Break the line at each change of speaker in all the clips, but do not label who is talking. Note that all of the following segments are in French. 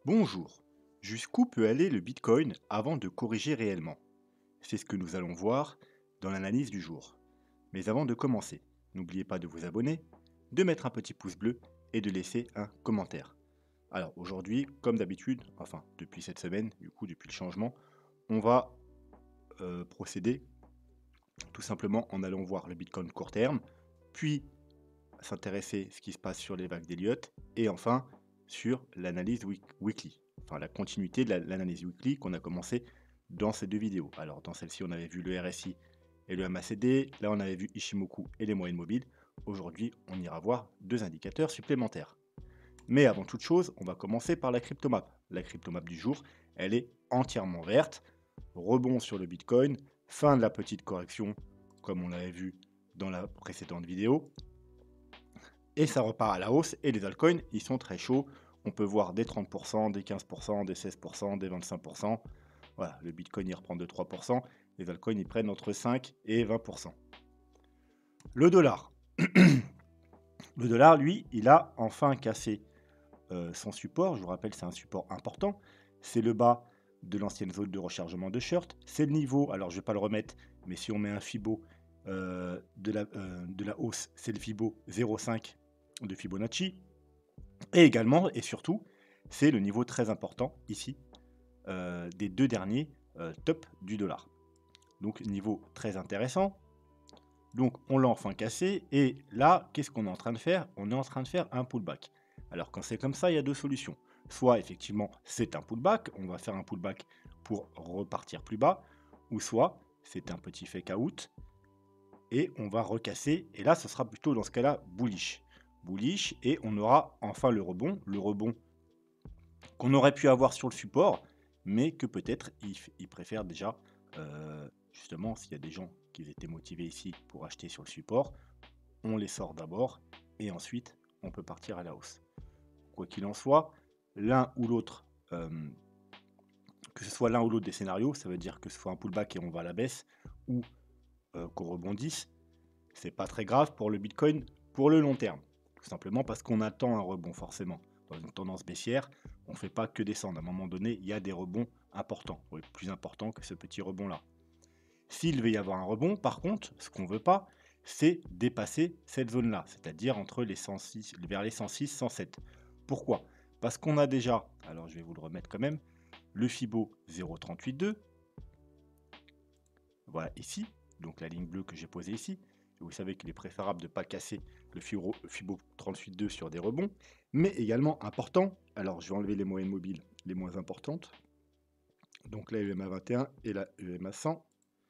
Bonjour. Jusqu'où peut aller le Bitcoin avant de corriger réellement? C'est ce que nous allons voir dans l'analyse du jour. Mais avant de commencer, n'oubliez pas de vous abonner, de mettre un petit pouce bleu et de laisser un commentaire. Alors aujourd'hui, comme d'habitude, enfin depuis cette semaine, du coup depuis le changement, on va procéder tout simplement en allant voir le Bitcoin court terme, puis s'intéresser à ce qui se passe sur les vagues d'Elliott, et enfin sur l'analyse weekly, enfin la continuité de l'analyse weekly qu'on a commencé dans ces deux vidéos. Alors dans celle-ci, on avait vu le RSI et le MACD, là on avait vu Ishimoku et les moyennes mobiles. Aujourd'hui, on ira voir deux indicateurs supplémentaires. Mais avant toute chose, on va commencer par la cryptomap. La cryptomap du jour, elle est entièrement verte. Rebond sur le Bitcoin, fin de la petite correction, comme on l'avait vu dans la précédente vidéo. Et ça repart à la hausse, et les altcoins, ils sont très chauds. On peut voir des 30%, des 15%, des 16%, des 25%. Voilà, le Bitcoin, il reprend de 3%. Les altcoins, ils prennent entre 5 et 20%. Le dollar. Le dollar, lui, il a enfin cassé son support. Je vous rappelle, c'est un support important. C'est le bas de l'ancienne zone de rechargement de short. C'est le niveau, alors je ne vais pas le remettre, mais si on met un Fibo de la hausse, c'est le Fibo 0,5 de Fibonacci. Et également, et surtout, c'est le niveau très important ici des deux derniers tops du dollar. Donc niveau très intéressant. Donc on l'a enfin cassé, et là, qu'est-ce qu'on est en train de faire? On est en train de faire un pullback. Alors quand c'est comme ça, il y a deux solutions. Soit effectivement c'est un pullback, on va faire un pullback pour repartir plus bas, ou soit c'est un petit fake out et on va recasser, et là ce sera plutôt dans ce cas-là bullish. Bullish, et on aura enfin le rebond qu'on aurait pu avoir sur le support, mais que peut-être ils préfèrent déjà, justement, s'il y a des gens qui étaient motivés ici pour acheter sur le support, on les sort d'abord, et ensuite on peut partir à la hausse. Quoi qu'il en soit, l'un ou l'autre, que ce soit l'un ou l'autre des scénarios, ça veut dire que ce soit un pullback et on va à la baisse, ou qu'on rebondisse, c'est pas très grave pour le Bitcoin pour le long terme. Tout simplement parce qu'on attend un rebond forcément. Dans une tendance baissière, on ne fait pas que descendre. À un moment donné, il y a des rebonds importants, plus importants que ce petit rebond-là. S'il veut y avoir un rebond, par contre, ce qu'on ne veut pas, c'est dépasser cette zone-là, c'est-à-dire entre les 106, vers les 106, 107. Pourquoi? Parce qu'on a déjà, alors je vais vous le remettre quand même, le Fibo 0,382, voilà ici, donc la ligne bleue que j'ai posée ici. Vous savez qu'il est préférable de ne pas casser le Fibo 38.2 sur des rebonds, mais également important, alors je vais enlever les moyennes mobiles les moins importantes, donc la EMA 21 et la EMA 100.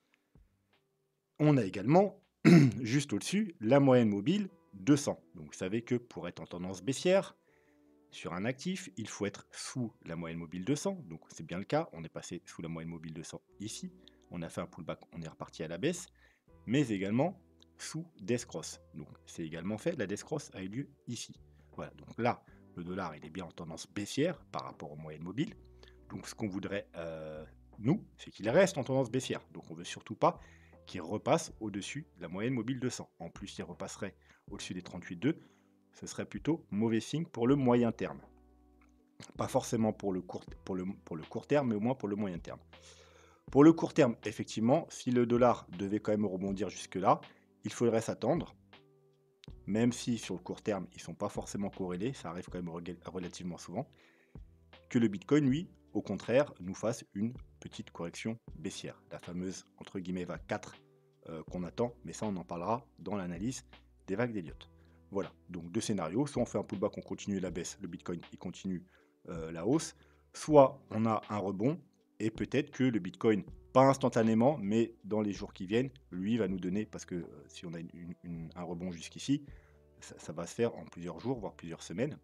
On a également, juste au-dessus, la moyenne mobile 200. Donc vous savez que pour être en tendance baissière, sur un actif, il faut être sous la moyenne mobile 200, donc c'est bien le cas, on est passé sous la moyenne mobile 200 ici, on a fait un pullback, on est reparti à la baisse, mais également sous Death Cross. Donc c'est également fait, la Death Cross a eu lieu ici. Voilà, donc là, le dollar, il est bien en tendance baissière par rapport aux moyennes mobiles. Donc ce qu'on voudrait, nous, c'est qu'il reste en tendance baissière. Donc on ne veut surtout pas qu'il repasse au-dessus de la moyenne mobile 200. En plus, il repasserait au-dessus des 38,2. Ce serait plutôt mauvais signe pour le moyen terme. Pas forcément pour le court terme, mais au moins pour le moyen terme. Pour le court terme, effectivement, si le dollar devait quand même rebondir jusque-là, il faudrait s'attendre, même si sur le court terme, ils ne sont pas forcément corrélés, ça arrive quand même relativement souvent, que le Bitcoin, lui, au contraire, nous fasse une petite correction baissière, la fameuse, entre guillemets, vague 4 qu'on attend, mais ça, on en parlera dans l'analyse des vagues d'Elliott. Voilà, donc deux scénarios, soit on fait un pullback, on continue la baisse, le Bitcoin, il continue la hausse, soit on a un rebond, et peut-être que le Bitcoin, pas instantanément, mais dans les jours qui viennent, lui va nous donner, parce que si on a un rebond jusqu'ici, ça va se faire en plusieurs jours, voire plusieurs semaines,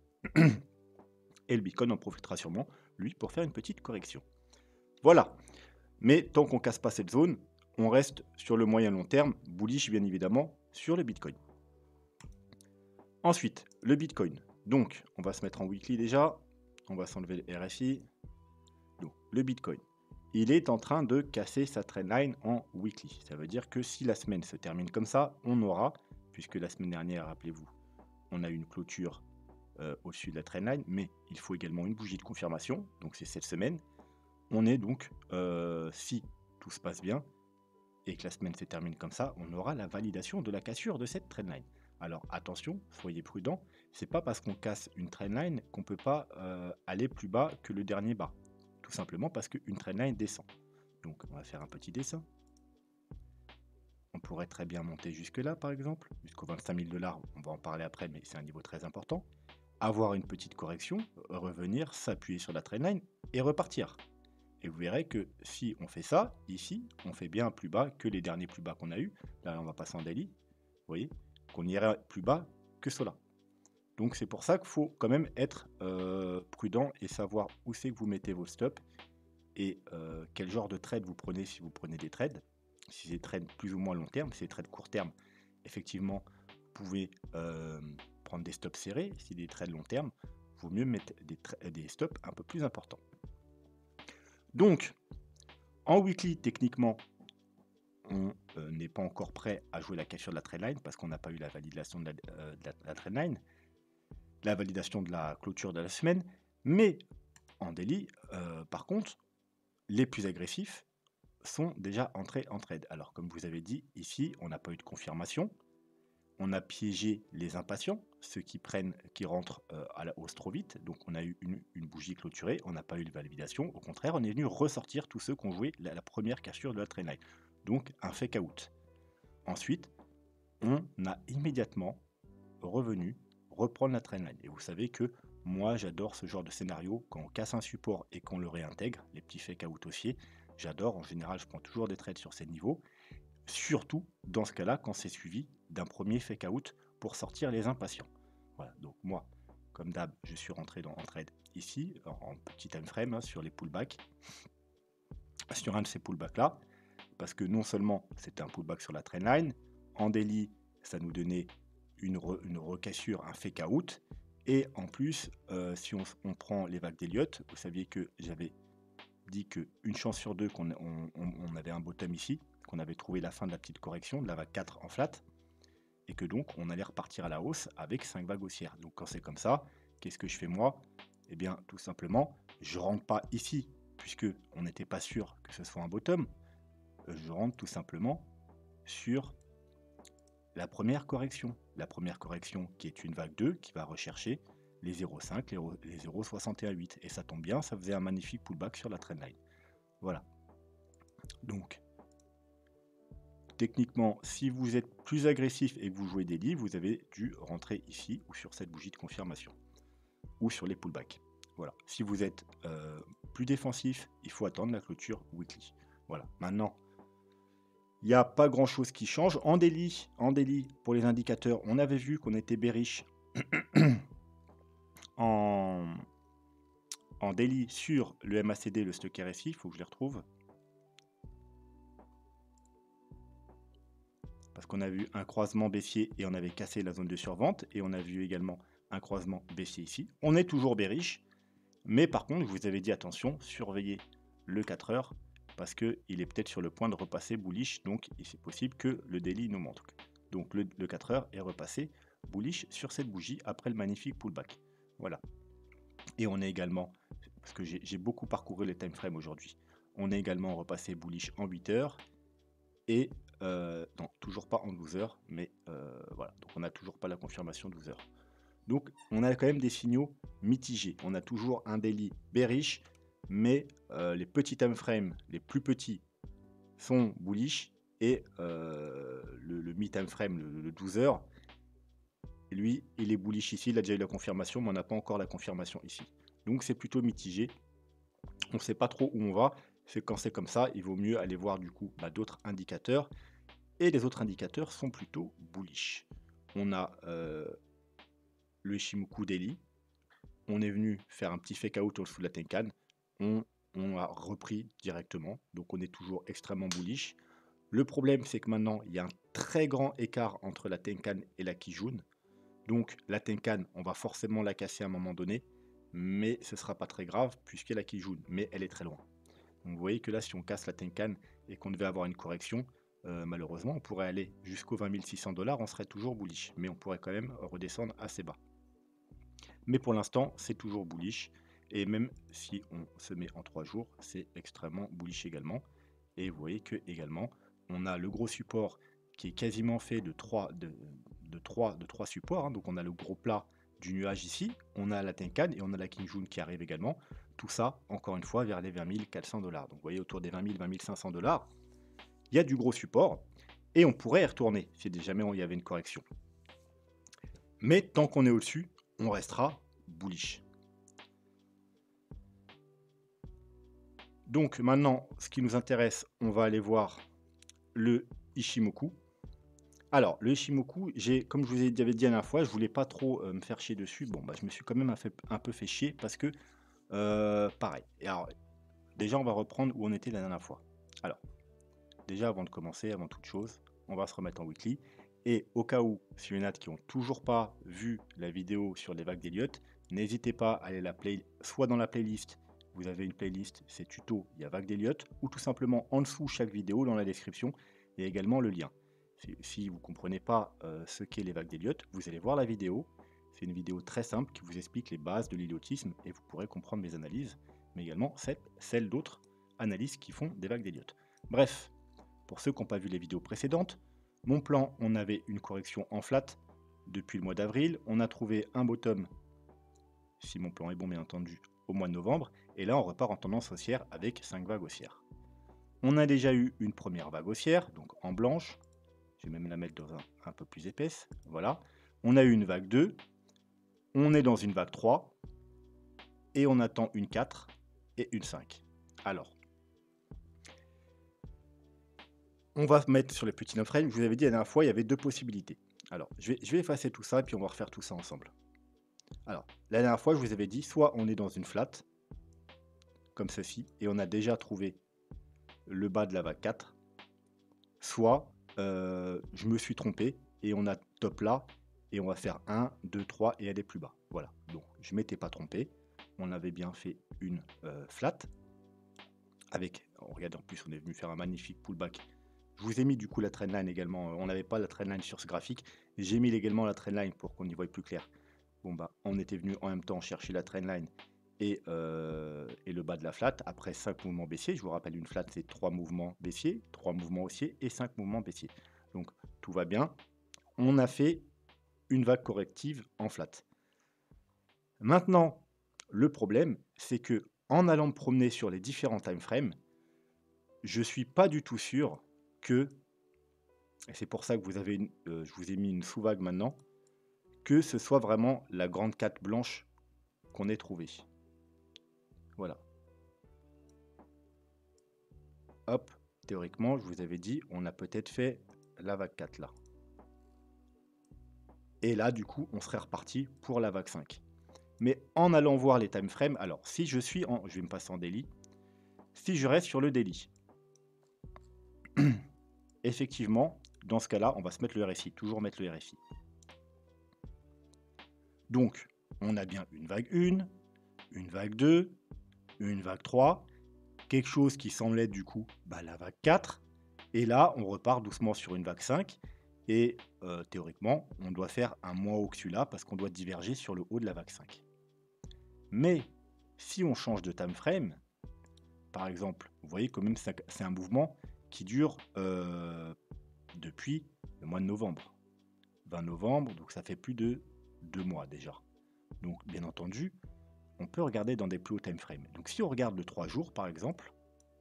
et le Bitcoin en profitera sûrement, lui, pour faire une petite correction. Voilà, mais tant qu'on ne casse pas cette zone, on reste sur le moyen long terme, bullish bien évidemment, sur le Bitcoin. Ensuite, le Bitcoin. Donc, on va se mettre en weekly déjà, on va s'enlever le RSI. Donc, le Bitcoin, il est en train de casser sa trendline en weekly. Ça veut dire que si la semaine se termine comme ça, on aura, puisque la semaine dernière, rappelez-vous, on a eu une clôture au-dessus de la trendline, mais il faut également une bougie de confirmation, donc c'est cette semaine. On est donc, si tout se passe bien et que la semaine se termine comme ça, on aura la validation de la cassure de cette trendline. Alors attention, soyez prudents, c'est pas parce qu'on casse une trendline qu'on peut pas aller plus bas que le dernier bas. Tout simplement parce qu'une trendline descend. Donc on va faire un petit dessin. On pourrait très bien monter jusque là par exemple, jusqu'aux 25 000 $, on va en parler après, mais c'est un niveau très important. Avoir une petite correction, revenir, s'appuyer sur la trendline et repartir. Et vous verrez que si on fait ça, ici, on fait bien plus bas que les derniers plus bas qu'on a eu. Là, on va passer en daily. Vous voyez qu'on irait plus bas que cela. Donc c'est pour ça qu'il faut quand même être prudent et savoir où c'est que vous mettez vos stops et quel genre de trade vous prenez si vous prenez des trades. Si c'est des trades plus ou moins long terme, si c'est des trades court terme, effectivement, vous pouvez prendre des stops serrés. Si des trades long terme, il vaut mieux mettre des stops un peu plus importants. Donc, en weekly, techniquement, on n'est pas encore prêt à jouer la cassure de la trendline parce qu'on n'a pas eu la validation de la trendline, la validation de la clôture de la semaine. Mais en daily, par contre, les plus agressifs sont déjà entrés en trade. Alors, comme vous avez dit, ici, on n'a pas eu de confirmation. On a piégé les impatients, ceux qui rentrent à la hausse trop vite. Donc, on a eu une bougie clôturée, on n'a pas eu de validation. Au contraire, on est venu ressortir tous ceux qui ont joué la première cassure de la trendline. Donc, un fake out. Ensuite, on a immédiatement reprendre la trendline. Et vous savez que moi, j'adore ce genre de scénario. Quand on casse un support et qu'on le réintègre, les petits fake out haussiers, j'adore. En général, je prends toujours des trades sur ces niveaux. Surtout dans ce cas-là, quand c'est suivi d'un premier fake out pour sortir les impatients. Voilà, donc moi, comme d'hab, je suis rentré en trade ici, en petit time frame, sur les pullbacks. Sur un de ces pullbacks là, parce que non seulement c'était un pullback sur la trendline, en daily, ça nous donnait une recassure, un fake out, et en plus, si on prend les vagues d'Elliott, vous saviez que j'avais dit qu'une chance sur deux qu'on avait un bottom ici, qu'on avait trouvé la fin de la petite correction, de la vague 4 en flat, et que donc on allait repartir à la hausse avec 5 vagues haussières. Donc quand c'est comme ça, qu'est-ce que je fais moi? Eh bien tout simplement, je rentre pas ici, puisque on n'était pas sûr que ce soit un bottom, je rentre tout simplement sur la première correction. La première correction qui est une vague 2 qui va rechercher les 0,5, les 0,618. Et ça tombe bien, ça faisait un magnifique pullback sur la trendline. Voilà. Donc, techniquement, si vous êtes plus agressif et que vous jouez des lits, vous avez dû rentrer ici ou sur cette bougie de confirmation. Ou sur les pullbacks. Voilà. Si vous êtes plus défensif, il faut attendre la clôture weekly. Voilà. Maintenant, il n'y a pas grand chose qui change. En daily, pour les indicateurs, on avait vu qu'on était bearish en daily sur le MACD, le stock RSI. Il faut que je les retrouve. Parce qu'on a vu un croisement baissier et on avait cassé la zone de survente. Et on a vu également un croisement baissier ici. On est toujours bearish. Mais par contre, je vous avais dit attention, surveillez le 4 heures. Parce qu'il est peut-être sur le point de repasser bullish. Donc, c'est possible que le daily nous montre. Donc, le 4 heures est repassé bullish sur cette bougie après le magnifique pullback. Voilà. Et on est également, parce que j'ai beaucoup parcouru les time frames aujourd'hui, on est également repassé bullish en 8 heures. Et non, toujours pas en 12 heures. Mais voilà. Donc, on n'a toujours pas la confirmation 12 heures. Donc, on a quand même des signaux mitigés. On a toujours un daily bearish. Mais les petits time frames, les plus petits, sont bullish et le mi-time frame, le 12 heures, lui, il est bullish ici, il a déjà eu la confirmation, mais on n'a pas encore la confirmation ici. Donc c'est plutôt mitigé. On ne sait pas trop où on va. C'est quand c'est comme ça, il vaut mieux aller voir du coup d'autres indicateurs. Et les autres indicateurs sont plutôt bullish. On a le Ichimoku Daily. On est venu faire un petit fake out au dessous de la Tenkan. On a repris directement, donc on est toujours extrêmement bullish. Le problème, c'est que maintenant, il y a un très grand écart entre la Tenkan et la Kijun. Donc la Tenkan, on va forcément la casser à un moment donné, mais ce ne sera pas très grave puisqu'elle est la Kijun, mais elle est très loin. Donc vous voyez que là, si on casse la Tenkan et qu'on devait avoir une correction, malheureusement, on pourrait aller jusqu'aux 20 600 $, on serait toujours bullish, mais on pourrait quand même redescendre assez bas. Mais pour l'instant, c'est toujours bullish. Et même si on se met en 3 jours, c'est extrêmement bullish également. Et vous voyez que également, on a le gros support qui est quasiment fait de 3 supports. Hein. Donc on a le gros plat du nuage ici, on a la Tenkan et on a la King June qui arrive également. Tout ça, encore une fois, vers les 20 400 $. Donc vous voyez, autour des 20 000, 20 500 $, il y a du gros support. Et on pourrait y retourner si jamais il y avait une correction. Mais tant qu'on est au-dessus, on restera bullish. Donc maintenant, ce qui nous intéresse, on va aller voir le Ichimoku. Alors, le Ichimoku, comme je vous avais dit la dernière fois, je voulais pas trop me faire chier dessus. Bon, bah, je me suis quand même un peu fait chier parce que, pareil. Et alors, déjà, on va reprendre où on était la dernière fois. Alors, déjà, avant de commencer, avant toute chose, on va se remettre en weekly. Et au cas où, s'il y en a qui n'ont toujours pas vu la vidéo sur les vagues d'Elliott, n'hésitez pas à aller soit dans la playlist, vous avez une playlist, c'est tuto, il y a vague d'Elliott, ou tout simplement en dessous chaque vidéo, dans la description, il y a également le lien. Si vous ne comprenez pas ce qu'est les vagues d'Elliott, vous allez voir la vidéo. C'est une vidéo très simple qui vous explique les bases de l'héliottisme et vous pourrez comprendre mes analyses, mais également celles d'autres analystes qui font des vagues d'Elliott. Bref, pour ceux qui n'ont pas vu les vidéos précédentes, mon plan, on avait une correction en flat depuis le mois d'avril. On a trouvé un bottom, si mon plan est bon bien entendu, au mois de novembre. Et là, on repart en tendance haussière avec 5 vagues haussières. On a déjà eu une première vague haussière, donc en blanche. Je vais même la mettre dans un peu plus épaisse. Voilà. On a eu une vague 2. On est dans une vague 3. Et on attend une 4 et une 5. Alors, on va mettre sur les petits time frames. Je vous avais dit la dernière fois, il y avait deux possibilités. Alors, je vais effacer tout ça et puis on va refaire tout ça ensemble. Alors, la dernière fois, je vous avais dit, soit on est dans une flat, comme ceci, et on a déjà trouvé le bas de la vague 4, soit je me suis trompé et on a top là, et on va faire 1, 2, 3 et aller plus bas. Voilà, donc je ne m'étais pas trompé. On avait bien fait une flat. Regardez, en plus, on est venu faire un magnifique pullback. Je vous ai mis du coup la trendline également. On n'avait pas la trendline sur ce graphique. J'ai mis également la trendline pour qu'on y voie plus clair. Bon bah, on était venu en même temps chercher la trendline et le bas de la flat après 5 mouvements baissiers. Je vous rappelle, une flat c'est 3 mouvements baissiers, 3 mouvements haussiers et 5 mouvements baissiers. Donc tout va bien. On a fait une vague corrective en flat. Maintenant, le problème, c'est que en allant me promener sur les différents time frames, je suis pas du tout sûr que, et c'est pour ça que je vous ai mis une sous-vague maintenant, que ce soit vraiment la grande 4 blanche qu'on ait trouvée. Voilà. Hop, théoriquement, je vous avais dit, on a peut-être fait la vague 4 là. Et là, du coup, on serait reparti pour la vague 5. Mais en allant voir les time frames, alors si je suis en... Je vais me passer en daily. Si je reste sur le daily, effectivement, dans ce cas-là, on va se mettre le RSI. Toujours mettre le RSI. Donc, on a bien une vague 1, une vague 2, une vague 3, quelque chose qui semble être du coup la vague 4. Et là, on repart doucement sur une vague 5. Et théoriquement, on doit faire un moins haut que celui-là parce qu'on doit diverger sur le haut de la vague 5. Mais si on change de time frame, par exemple, vous voyez quand même c'est un mouvement qui dure depuis le mois de novembre. 20 novembre, donc ça fait plus de 2 mois déjà. Donc bien entendu, on peut regarder dans des plus hauts time frames. Donc si on regarde le 3 jours par exemple,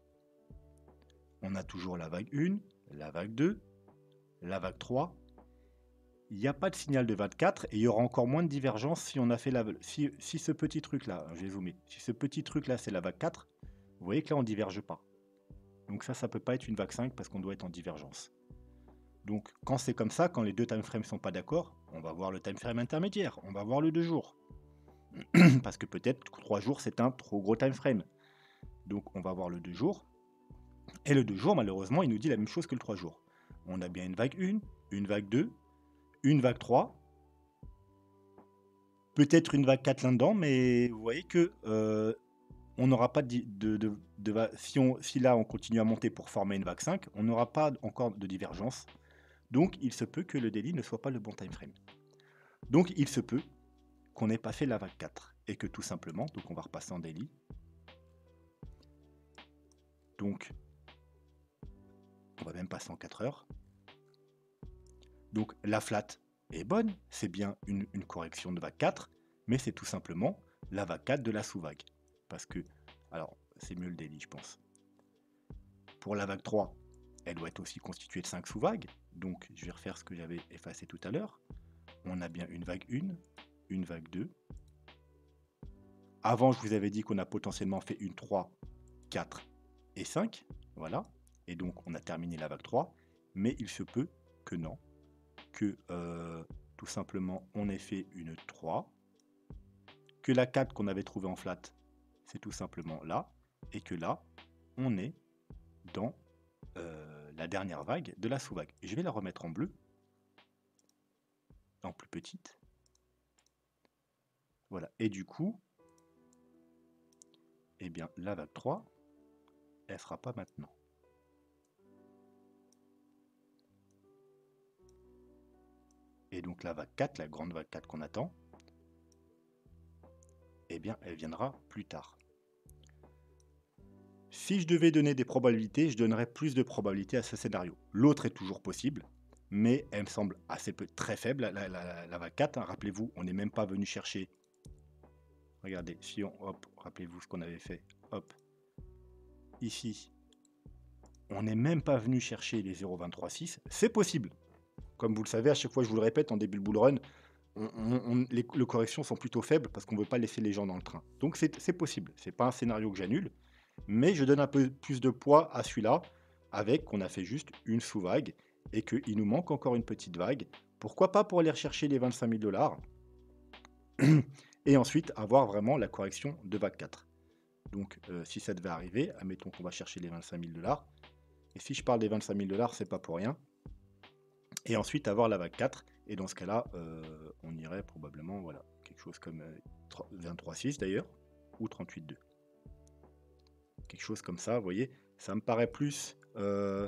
on a toujours la vague 1, la vague 2, la vague 3. Il n'y a pas de signal de vague 4 et il y aura encore moins de divergence si on a fait si ce petit truc là, je vais zoomer, si ce petit truc là c'est la vague 4, vous voyez que là on ne diverge pas. Donc ça peut pas être une vague 5 parce qu'on doit être en divergence. Donc quand c'est comme ça, quand les deux time frames sont pas d'accord, on va voir le time frame intermédiaire, on va voir le 2 jours. Parce que peut-être 3 jours c'est un trop gros time frame. Donc on va voir le 2 jours. Et le 2 jours, malheureusement, il nous dit la même chose que le 3 jours. On a bien une vague 1, une vague 2, une vague 3, peut-être une vague 4 là-dedans, mais vous voyez que on n'aura pas si là on continue à monter pour former une vague 5, on n'aura pas encore de divergence. Donc il se peut que le daily ne soit pas le bon time frame. Donc il se peut qu'on n'ait pas fait la vague 4 et que tout simplement, donc on va repasser en daily. Donc, on va même passer en 4 heures. Donc, la flat est bonne, c'est bien une correction de vague 4, mais c'est tout simplement la vague 4 de la sous-vague. Parce que, alors, c'est mieux le daily, je pense. Pour la vague 3, elle doit être aussi constituée de 5 sous-vagues. Donc, je vais refaire ce que j'avais effacé tout à l'heure. On a bien une vague 1, une vague 2. Avant, je vous avais dit qu'on a potentiellement fait une 3, 4 et 5. Voilà. Et donc, on a terminé la vague 3. Mais il se peut que non. Que tout simplement, on ait fait une 3. Que la 4 qu'on avait trouvée en flat, c'est tout simplement là. Et que là, on est dans la dernière vague de la sous-vague. Je vais la remettre en bleu. En plus petite. Voilà. Et du coup, eh bien, la vague 3, elle ne sera pas maintenant. Et donc la vague 4, la grande vague 4 qu'on attend, eh bien, elle viendra plus tard. Si je devais donner des probabilités, je donnerais plus de probabilités à ce scénario. L'autre est toujours possible, mais elle me semble assez très faible, la vague 4. Hein. Rappelez-vous, on n'est même pas venu chercher. Regardez, si on, hop, rappelez-vous ce qu'on avait fait. Hop, ici, on n'est même pas venu chercher les 0,236. C'est possible. Comme vous le savez, à chaque fois, je vous le répète, en début de bull run, les corrections sont plutôt faibles parce qu'on ne veut pas laisser les gens dans le train. Donc c'est possible. C'est pas un scénario que j'annule, mais je donne un peu plus de poids à celui-là avec qu'on a fait juste une sous-vague et qu'il nous manque encore une petite vague. Pourquoi pas pour aller rechercher les 25 000 $ et ensuite avoir vraiment la correction de vague 4. Donc si ça devait arriver, admettons qu'on va chercher les 25 000 $. Et si je parle des 25 000 $, c'est pas pour rien. Et ensuite avoir la vague 4. Et dans ce cas-là, on irait probablement, voilà, quelque chose comme 23,6 d'ailleurs, ou 38,2. Quelque chose comme ça, vous voyez, ça me paraît plus... me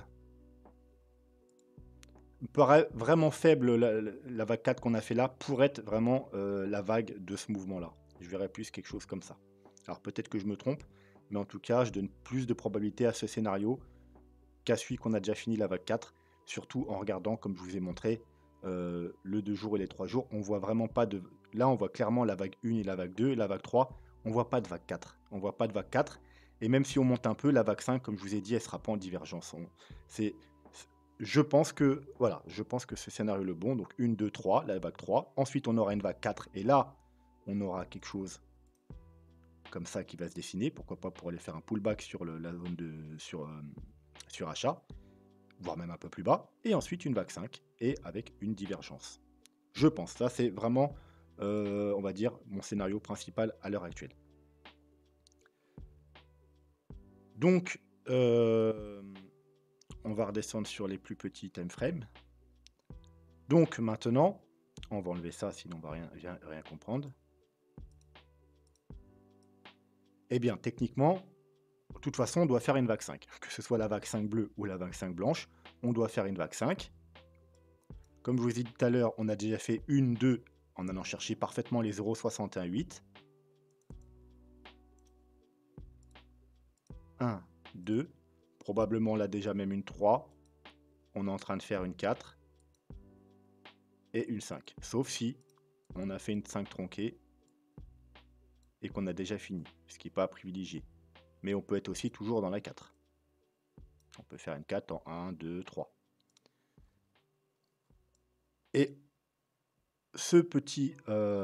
paraît vraiment faible, la vague 4 qu'on a fait là, pour être vraiment la vague de ce mouvement-là. Je verrais plus quelque chose comme ça. Alors peut-être que je me trompe, mais en tout cas, je donne plus de probabilité à ce scénario qu'à celui qu'on a déjà fini la vague 4, surtout en regardant, comme je vous ai montré, le 2 jours et les 3 jours, on voit vraiment pas de... Là, on voit clairement la vague 1 et la vague 2, et la vague 3, on voit pas de vague 4. On voit pas de vague 4, et même si on monte un peu, la vague 5, comme je vous ai dit, elle sera pas en divergence. Je pense que, voilà, je pense que ce scénario est le bon, donc 1, 2, 3, la vague 3. Ensuite, on aura une vague 4, et là, on aura quelque chose comme ça qui va se dessiner, pourquoi pas pour aller faire un pullback sur la zone de... sur achat, voire même un peu plus bas, et ensuite une vague 5, et avec une divergence. Je pense, ça c'est vraiment, on va dire, mon scénario principal à l'heure actuelle. Donc, on va redescendre sur les plus petits time frames. Donc maintenant, on va enlever ça, sinon on va rien comprendre. Eh bien, techniquement, de toute façon, on doit faire une vague 5. Que ce soit la vague 5 bleue ou la vague 5 blanche, on doit faire une vague 5. Comme je vous ai dit tout à l'heure, on a déjà fait une, 2, en allant chercher parfaitement les 0,618. 1, 2, probablement là déjà même une 3. On est en train de faire une 4 et une 5. Sauf si on a fait une 5 tronquée et qu'on a déjà fini, ce qui n'est pas privilégié. Mais on peut être aussi toujours dans la 4. On peut faire une 4 en 1, 2, 3. Et cette petite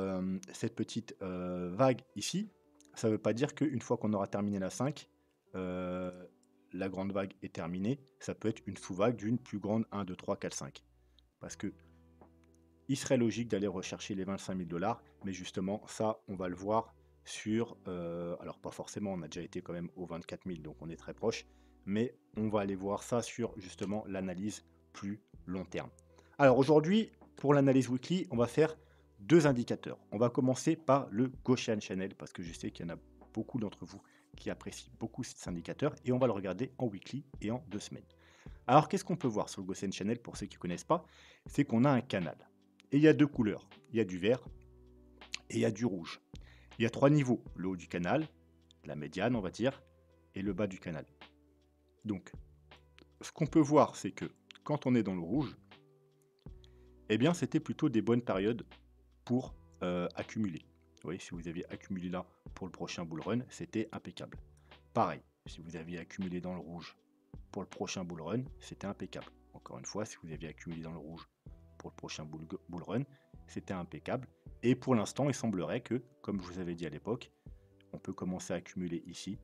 vague ici, ça ne veut pas dire qu'une fois qu'on aura terminé la 5, la grande vague est terminée. Ça peut être une sous-vague d'une plus grande 1, 2, 3, 4, 5. Parce que il serait logique d'aller rechercher les 25 000 $, mais justement, ça, on va le voir sur... alors pas forcément, on a déjà été quand même aux 24 000, donc on est très proche, mais on va aller voir ça sur justement l'analyse plus long terme. Alors aujourd'hui, pour l'analyse weekly, on va faire 2 indicateurs. On va commencer par le Gaussian Channel, parce que je sais qu'il y en a beaucoup d'entre vous qui apprécient beaucoup cet indicateur, et on va le regarder en weekly et en 2 semaines. Alors qu'est-ce qu'on peut voir sur le Gaussian Channel, pour ceux qui ne connaissent pas? C'est qu'on a un canal. Et il y a 2 couleurs. Il y a du vert et il y a du rouge. Il y a 3 niveaux, le haut du canal, la médiane on va dire, et le bas du canal. Donc, ce qu'on peut voir, c'est que quand on est dans le rouge, eh bien c'était plutôt des bonnes périodes pour accumuler. Vous voyez, si vous aviez accumulé là pour le prochain bull run, c'était impeccable. Pareil, si vous aviez accumulé dans le rouge pour le prochain bull run, c'était impeccable. Encore une fois, si vous aviez accumulé dans le rouge pour le prochain bull run, c'était impeccable. Et pour l'instant, il semblerait que, comme je vous avais dit à l'époque, on peut commencer à accumuler ici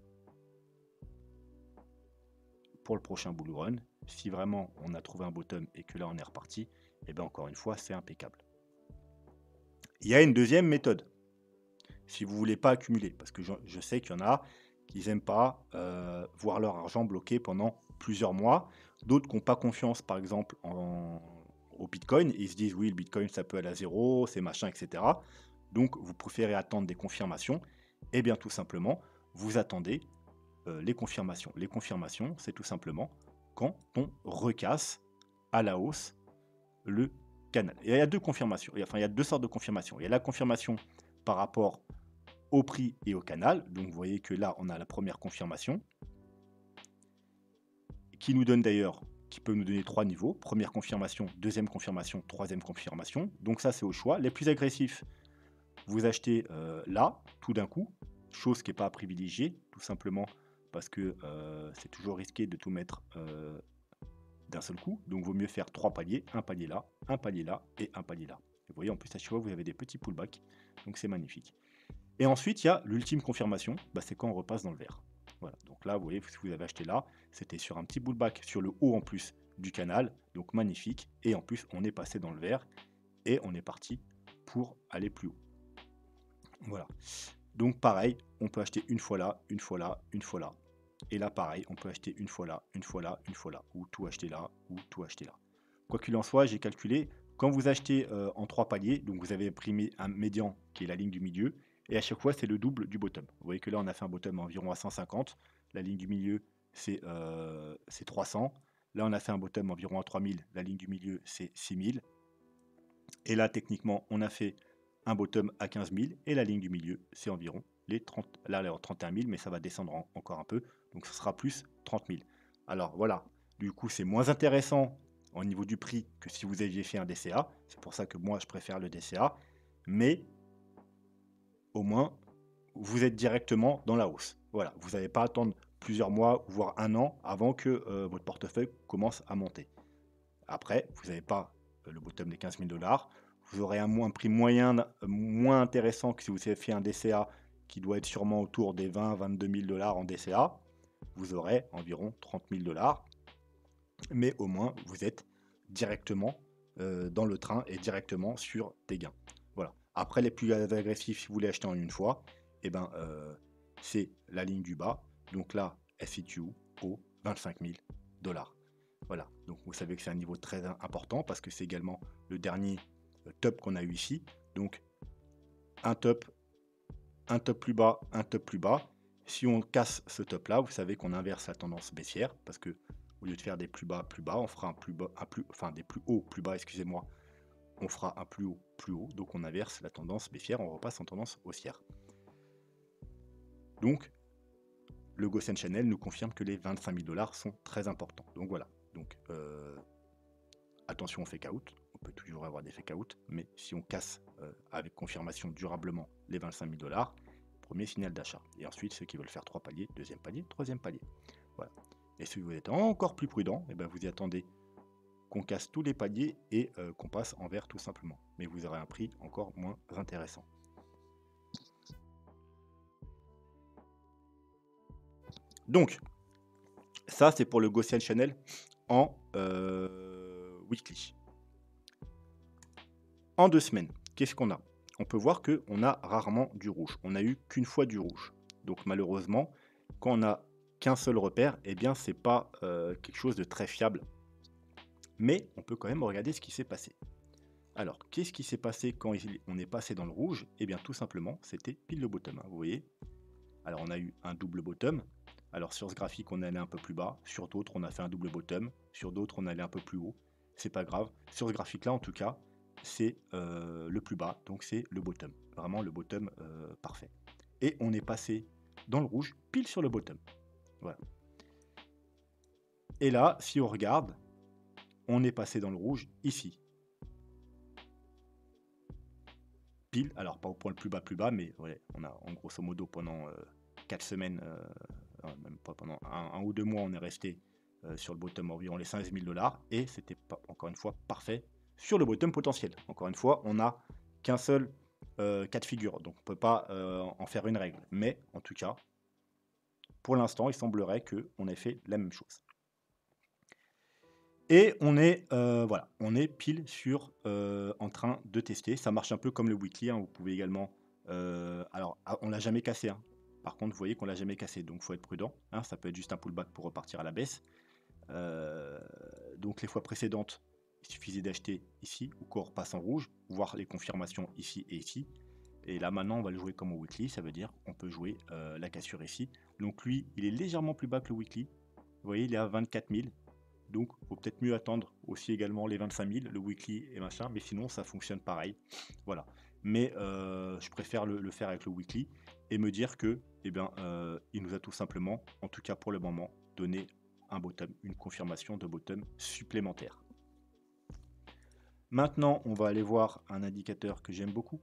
pour le prochain bull run. Si vraiment on a trouvé un bottom et que là on est reparti, et bien encore une fois, c'est impeccable. Il y a une deuxième méthode. Si vous voulez pas accumuler, parce que je sais qu'il y en a qui n'aiment pas voir leur argent bloqué pendant plusieurs mois, d'autres qui n'ont pas confiance par exemple au Bitcoin, ils se disent oui le Bitcoin ça peut aller à zéro, c'est machin, etc. Donc vous préférez attendre des confirmations, et bien tout simplement vous attendez les confirmations. Les confirmations c'est tout simplement quand on recasse à la hausse le canal. Et il y a deux confirmations, enfin il y a deux sortes de confirmations. Il y a la confirmation par rapport au prix et au canal. Donc vous voyez que là on a la première confirmation qui nous donne d'ailleurs, qui peut nous donner 3 niveaux. Première confirmation, deuxième confirmation, troisième confirmation. Donc ça c'est au choix. Les plus agressifs, vous achetez là, tout d'un coup, chose qui n'est pas à privilégier, tout simplement parce que c'est toujours risqué de tout mettre d'un seul coup. Donc vaut mieux faire 3 paliers, un palier là, un palier là et un palier là. Et vous voyez en plus à chaque fois vous avez des petits pullbacks, donc c'est magnifique. Et ensuite, il y a l'ultime confirmation, c'est quand on repasse dans le vert. Voilà, donc là, vous voyez, si vous avez acheté là, c'était sur un petit bullback sur le haut en plus du canal, donc magnifique. Et en plus, on est passé dans le vert et on est parti pour aller plus haut. Voilà. Donc pareil, on peut acheter une fois là, une fois là, une fois là. Et là, pareil, on peut acheter une fois là, une fois là, une fois là. Ou tout acheter là, ou tout acheter là. Quoi qu'il en soit, j'ai calculé, quand vous achetez en 3 paliers, donc vous avez imprimé un médian qui est la ligne du milieu, et à chaque fois c'est le double du bottom. Vous voyez que là on a fait un bottom environ à 150, la ligne du milieu c'est 300, là on a fait un bottom environ à 3000, la ligne du milieu c'est 6000, et là techniquement on a fait un bottom à 15 000, et la ligne du milieu c'est environ les 30, là alors 31 000, mais ça va descendre encore un peu, donc ce sera plus 30 000. Alors voilà, du coup c'est moins intéressant au niveau du prix que si vous aviez fait un DCA. C'est pour ça que moi je préfère le DCA. Mais au moins vous êtes directement dans la hausse. Voilà, vous n'avez pas à attendre plusieurs mois, voire un an avant que votre portefeuille commence à monter. Après, vous n'avez pas le bottom des 15 000 $. Vous aurez un prix moyen moins intéressant que si vous avez fait un DCA qui doit être sûrement autour des 20-22 000 $ en DCA. Vous aurez environ 30 000 $. Mais au moins vous êtes directement dans le train et directement sur des gains. Voilà. Après les plus agressifs, si vous voulez acheter en une fois, et c'est la ligne du bas. Donc là, FIQ au 25 000 $. Voilà. Donc vous savez que c'est un niveau très important parce que c'est également le dernier top qu'on a eu ici. Donc un top plus bas, un top plus bas. Si on casse ce top là, vous savez qu'on inverse la tendance baissière parce que au lieu de faire des plus bas, on fera un plus bas, enfin des plus hauts, plus bas, excusez-moi. On fera un plus haut, plus haut. Donc on inverse la tendance baissière, on repasse en tendance haussière. Donc le Gaussian Channel nous confirme que les 25 000 $ sont très importants. Donc voilà. Donc attention au fake out. On peut toujours avoir des fake out, mais si on casse avec confirmation durablement les 25 000 $, premier signal d'achat. Et ensuite ceux qui veulent faire 3 paliers, deuxième palier, troisième palier. Voilà. Et si vous êtes encore plus prudent, et vous y attendez qu'on casse tous les paliers et qu'on passe en vert tout simplement. Mais vous aurez un prix encore moins intéressant. Donc, ça c'est pour le Gaussian Channel en weekly. En 2 semaines, qu'est-ce qu'on a? On peut voir qu'on a rarement du rouge. On n'a eu qu'une fois du rouge. Donc malheureusement, quand on n'a qu'un seul repère, eh bien c'est pas quelque chose de très fiable. Mais on peut quand même regarder ce qui s'est passé. Alors, qu'est-ce qui s'est passé quand on est passé dans le rouge? Eh bien tout simplement, c'était pile le bottom, hein, vous voyez. Alors on a eu un double bottom. Alors sur ce graphique, on allait un peu plus bas. Sur d'autres, on a fait un double bottom. Sur d'autres, on allait un peu plus haut. C'est pas grave. Sur ce graphique-là, en tout cas, c'est le plus bas, donc c'est le bottom. Vraiment le bottom parfait. Et on est passé dans le rouge, pile sur le bottom. Voilà. Et là, si on regarde, on est passé dans le rouge ici. Pile, alors pas au point le plus bas, mais ouais, on a en grosso modo pendant 4 semaines, même pas pendant un ou 2 mois, on est resté sur le bottom environ les 15 000 $, et c'était encore une fois parfait sur le bottom potentiel. Encore une fois, on n'a qu'un seul cas de figure, donc on ne peut pas en faire une règle. Mais en tout cas, pour l'instant, il semblerait qu'on ait fait la même chose. Et on est, voilà, on est pile sur en train de tester. Ça marche un peu comme le weekly, hein. Vous pouvez également. Alors, on l'a jamais cassé, hein. Par contre, vous voyez qu'on l'a jamais cassé, donc il faut être prudent, hein. Ça peut être juste un pullback pour repartir à la baisse. Donc les fois précédentes, il suffisait d'acheter ici ou qu'on repasse en rouge, voir les confirmations ici et ici. Et là maintenant, on va le jouer comme au weekly, ça veut dire on peut jouer la cassure ici. Donc lui, il est légèrement plus bas que le weekly. Vous voyez, il est à 24 000. Donc, il faut peut-être mieux attendre aussi également les 25 000, le weekly et machin, mais sinon, ça fonctionne pareil. Voilà. Mais je préfère le faire avec le weekly et me dire que, eh bien, il nous a tout simplement, en tout cas pour le moment, donné un bottom, une confirmation de bottom supplémentaire. Maintenant, on va aller voir un indicateur que j'aime beaucoup.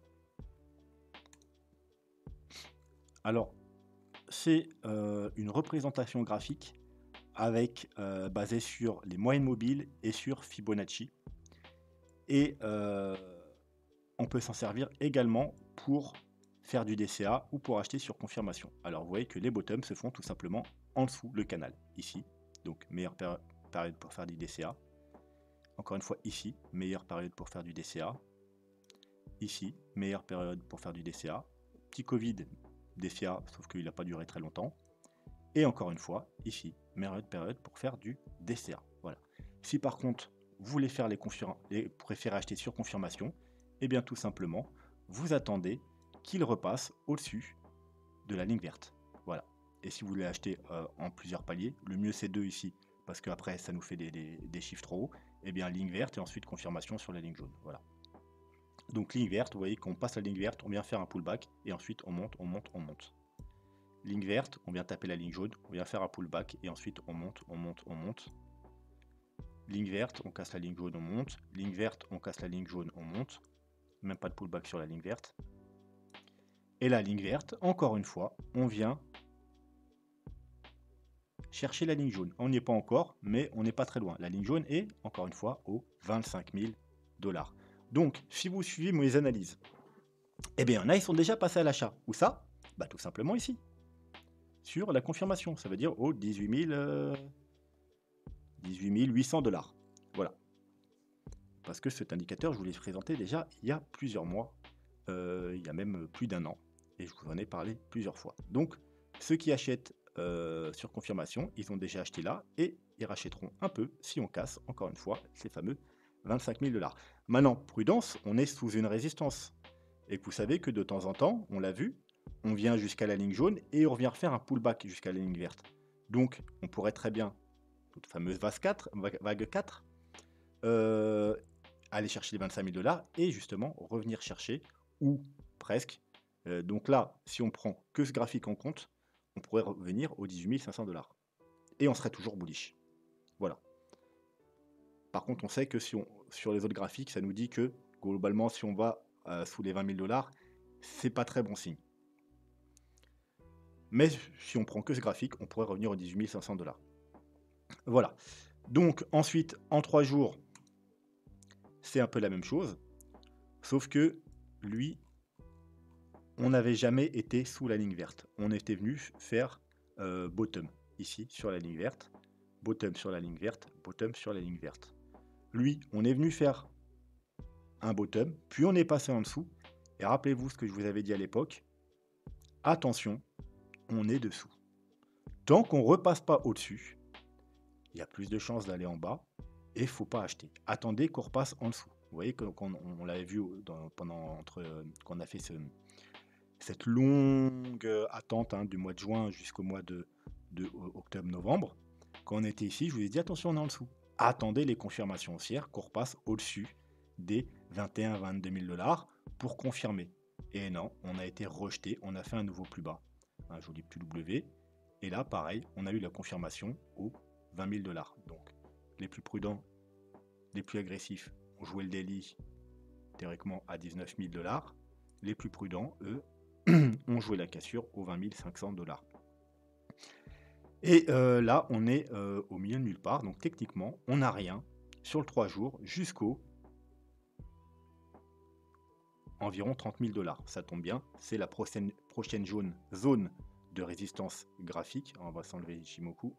Alors, c'est une représentation graphique avec basé sur les moyennes mobiles et sur Fibonacci. Et on peut s'en servir également pour faire du DCA ou pour acheter sur confirmation. Alors vous voyez que les bottoms se font tout simplement en dessous le canal, ici. Donc meilleure période pour faire du DCA. Encore une fois ici, meilleure période pour faire du DCA. Ici, meilleure période pour faire du DCA. Petit Covid, DCA, sauf qu'il n'a pas duré très longtemps. Et encore une fois, ici, meilleure période pour faire du DCA. Voilà. Si par contre, vous voulez faire les préférez acheter sur confirmation, eh bien tout simplement, vous attendez qu'il repasse au-dessus de la ligne verte. Voilà. Et si vous voulez acheter en plusieurs paliers, le mieux c'est 2 ici, parce qu'après ça nous fait des chiffres trop hauts, eh bien ligne verte et ensuite confirmation sur la ligne jaune. Voilà. Donc ligne verte, vous voyez qu'on passe la ligne verte, on vient faire un pullback, et ensuite on monte, on monte, on monte. Ligne verte, on vient taper la ligne jaune, on vient faire un pullback, et ensuite on monte, on monte, on monte. Ligne verte, on casse la ligne jaune, on monte. Ligne verte, on casse la ligne jaune, on monte. Même pas de pullback sur la ligne verte. Et la ligne verte, encore une fois, on vient chercher la ligne jaune. On n'y est pas encore, mais on n'est pas très loin. La ligne jaune est, encore une fois, aux 25 000 $. Donc, si vous suivez mes analyses, eh bien, il y en a, ils sont déjà passés à l'achat. Où ça? Bah, tout simplement ici. Sur la confirmation. Ça veut dire aux 18 800 $. Voilà. Parce que cet indicateur, je vous l'ai présenté déjà il y a plusieurs mois. Il y a même plus d'1 an. Et je vous en ai parlé plusieurs fois. Donc, ceux qui achètent sur confirmation, ils ont déjà acheté là et ils rachèteront un peu si on casse, encore une fois, ces fameux 25 000 $. Maintenant, prudence, on est sous une résistance. Et que vous savez que de temps en temps, on l'a vu, on vient jusqu'à la ligne jaune et on revient refaire un pullback jusqu'à la ligne verte. Donc, on pourrait très bien, toute fameuse vague 4, aller chercher les 25 000 $ et justement revenir chercher, ou presque. Donc là, si on prend que ce graphique en compte, on pourrait revenir aux 18 500 $. Et on serait toujours bullish. Voilà. Par contre, on sait que sur les autres graphiques, ça nous dit que globalement, si on va sous les 20 000 $, c'est pas très bon signe. Mais si on prend que ce graphique, on pourrait revenir aux 18 500 $. Voilà. Donc ensuite, en 3 jours, c'est un peu la même chose. Sauf que lui, on n'avait jamais été sous la ligne verte. On était venu faire bottom, ici, sur la ligne verte. Bottom sur la ligne verte, bottom sur la ligne verte. Lui, on est venu faire un bottom, puis on est passé en dessous. Et rappelez-vous ce que je vous avais dit à l'époque. Attention, on est dessous. Tant qu'on ne repasse pas au-dessus, il y a plus de chances d'aller en bas et il ne faut pas acheter. Attendez qu'on repasse en dessous. Vous voyez qu'on l'avait vu pendant qu'on a fait cette longue attente du mois de juin jusqu'au mois de octobre-novembre. Quand on était ici, je vous ai dit attention, on est en dessous. Attendez les confirmations haussières qu'on repasse au-dessus des 21 22 000 dollars pour confirmer. Et non, on a été rejeté, on a fait un nouveau plus bas, un joli petit W. Et là, pareil, on a eu la confirmation aux 20 000 dollars. Donc, les plus prudents, les plus agressifs ont joué le daily théoriquement à 19 000 dollars. Les plus prudents, eux, ont joué la cassure aux 20 500 dollars. Et là, on est au milieu de nulle part. Donc, techniquement, on n'a rien sur le 3 jours jusqu'au environ 30 000 dollars. Ça tombe bien, c'est la prochaine zone de résistance graphique. On va s'enlever Ichimoku.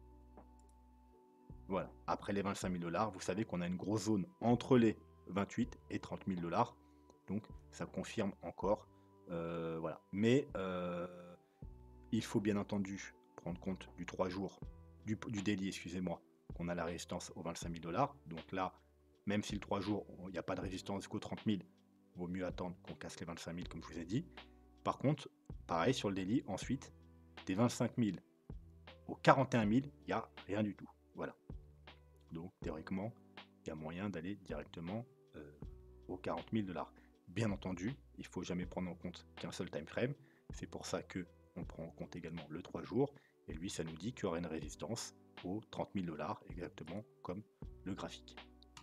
Voilà, après les 25 000 dollars, vous savez qu'on a une grosse zone entre les 28 et 30 000 dollars. Donc ça confirme encore. Voilà. Mais il faut bien entendu prendre compte du 3 jours, du daily, excusez-moi, qu'on a la résistance aux 25 000 dollars. Donc là, même si le 3 jours, il n'y a pas de résistance jusqu'aux 30 000, vaut mieux attendre qu'on casse les 25 000 comme je vous ai dit. Par contre, pareil sur le daily, ensuite, des 25 000 aux 41 000, il n'y a rien du tout. Voilà. Donc théoriquement, il y a moyen d'aller directement aux 40 000 dollars. Bien entendu, il ne faut jamais prendre en compte qu'un seul time frame. C'est pour ça qu'on prend en compte également le 3 jours. Et lui, ça nous dit qu'il y aura une résistance aux 30 000 dollars, exactement comme le graphique.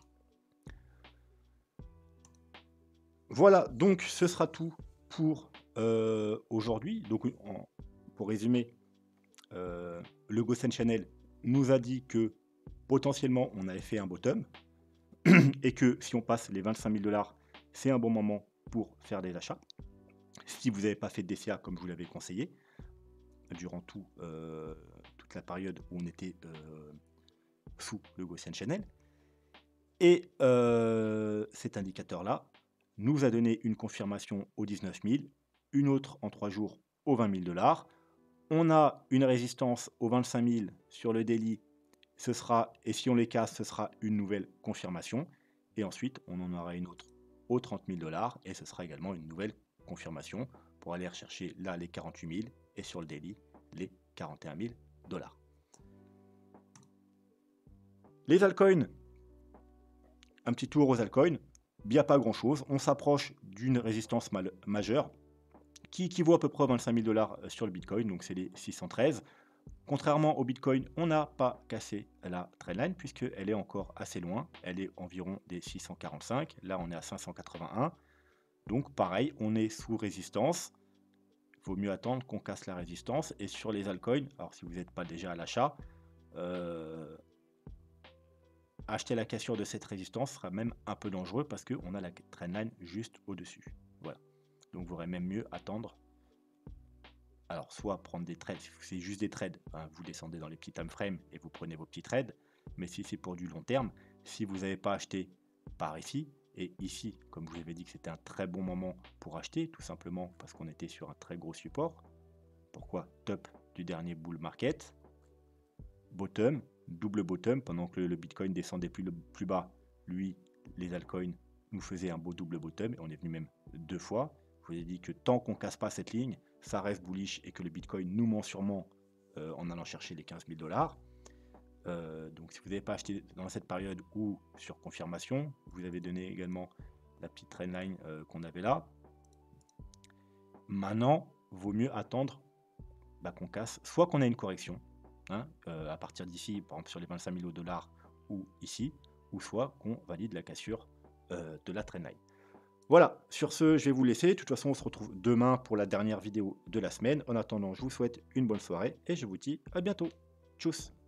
Voilà, donc ce sera tout pour aujourd'hui. Donc pour résumer, le Gosen Channel nous a dit que potentiellement on avait fait un bottom et que si on passe les 25 000 dollars, c'est un bon moment pour faire des achats. Si vous n'avez pas fait de DCA comme je vous l'avais conseillé, durant toute la période où on était sous le Gaussian Channel. Et cet indicateur-là nous a donné une confirmation aux 19 000, une autre en 3 jours aux 20 000 dollars. On a une résistance aux 25 000 sur le daily, et si on les casse, ce sera une nouvelle confirmation. Et ensuite, on en aura une autre aux 30 000 dollars, et ce sera également une nouvelle confirmation pour aller rechercher là les 48 000 et sur le daily les 41 000 dollars. Les altcoins, un petit tour aux altcoins, bien pas grand chose. On s'approche d'une résistance majeure qui équivaut à peu près à 25 000 dollars sur le Bitcoin, donc c'est les 613. Contrairement au Bitcoin, on n'a pas cassé la trendline puisqu'elle est encore assez loin. Elle est environ des 645. Là, on est à 581. Donc pareil, on est sous résistance. Il vaut mieux attendre qu'on casse la résistance. Et sur les altcoins, alors si vous n'êtes pas déjà à l'achat, acheter la cassure de cette résistance sera même un peu dangereux parce qu'on a la trendline juste au-dessus. Voilà. Donc vous aurez même mieux attendre. Alors, soit prendre des trades, si c'est juste des trades, hein, vous descendez dans les petits time frames et vous prenez vos petits trades. Mais si c'est pour du long terme, si vous n'avez pas acheté par ici, et ici, comme je vous avais dit que c'était un très bon moment pour acheter, tout simplement parce qu'on était sur un très gros support. Pourquoi? Top du dernier bull market, bottom, double bottom, pendant que le Bitcoin descendait plus bas, lui, les altcoins nous faisaient un beau double bottom, et on est venu même 2 fois. Je vous ai dit que tant qu'on ne casse pas cette ligne, ça reste bullish et que le Bitcoin nous ment sûrement en allant chercher les 15 000 dollars. Donc si vous n'avez pas acheté dans cette période ou sur confirmation, vous avez donné également la petite trendline qu'on avait là. Maintenant, vaut mieux attendre qu'on casse, soit qu'on a une correction, hein, à partir d'ici, par exemple sur les 25 000 dollars ou ici, ou soit qu'on valide la cassure de la trendline. Voilà, sur ce, je vais vous laisser. De toute façon, on se retrouve demain pour la dernière vidéo de la semaine. En attendant, je vous souhaite une bonne soirée et je vous dis à bientôt. Tchuss!